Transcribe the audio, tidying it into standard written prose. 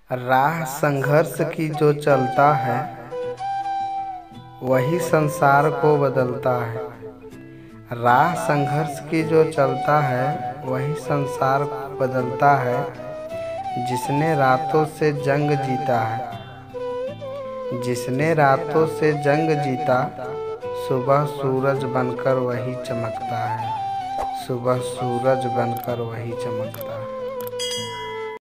राह संघर्ष की जो चलता है वही संसार को बदलता है। राह संघर्ष की जो चलता है वही संसार को बदलता है। जिसने रातों से जंग जीता है, जिसने रातों से जंग जीता, सुबह सूरज बनकर वही चमकता है, सुबह सूरज बनकर वही चमकता है।